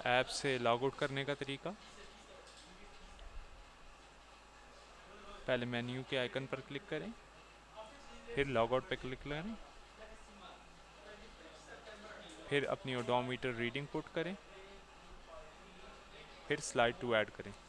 App से log out करने का तरीका, पहले मेन्यू के आइकन पर क्लिक करें, फिर लॉग आउट पर क्लिक करें, फिर अपनी ओडोमीटर रीडिंग पुट करें, फिर स्लाइड टू ऐड करें।